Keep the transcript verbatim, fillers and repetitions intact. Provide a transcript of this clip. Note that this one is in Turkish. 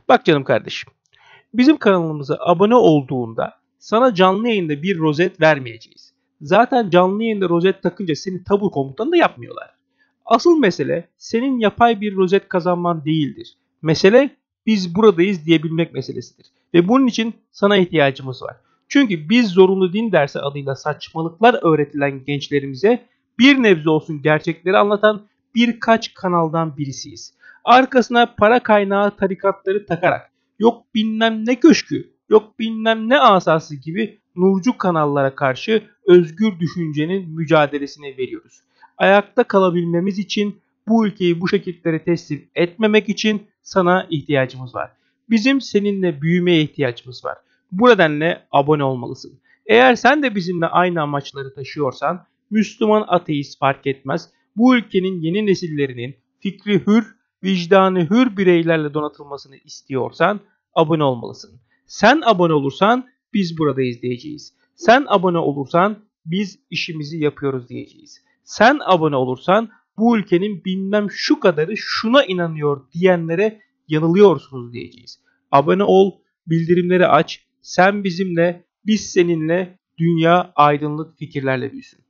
Bak canım kardeşim, bizim kanalımıza abone olduğunda sana canlı yayında bir rozet vermeyeceğiz. Zaten canlı yayında rozet takınca seni tabur komutanı da yapmıyorlar. Asıl mesele senin yapay bir rozet kazanman değildir. Mesele biz buradayız diyebilmek meselesidir. Ve bunun için sana ihtiyacımız var. Çünkü biz zorunlu din dersi adıyla saçmalıklar öğretilen gençlerimize bir nebze olsun gerçekleri anlatan birkaç kanaldan birisiyiz. Arkasına para kaynağı tarikatları takarak yok bilmem ne köşkü, yok bilmem ne asası gibi nurcu kanallara karşı özgür düşüncenin mücadelesini veriyoruz. Ayakta kalabilmemiz için, bu ülkeyi bu şekillere teslim etmemek için sana ihtiyacımız var. Bizim seninle büyümeye ihtiyacımız var. Bu nedenle abone olmalısın. Eğer sen de bizimle aynı amaçları taşıyorsan, Müslüman, ateist fark etmez, bu ülkenin yeni nesillerinin fikri hür, vicdanı hür bireylerle donatılmasını istiyorsan abone olmalısın. Sen abone olursan biz buradayız diyeceğiz. Sen abone olursan biz işimizi yapıyoruz diyeceğiz. Sen abone olursan bu ülkenin bilmem şu kadarı şuna inanıyor diyenlere yanılıyorsunuz diyeceğiz. Abone ol, bildirimleri aç. Sen bizimle, biz seninle, dünya aydınlık fikirlerle büyüsün.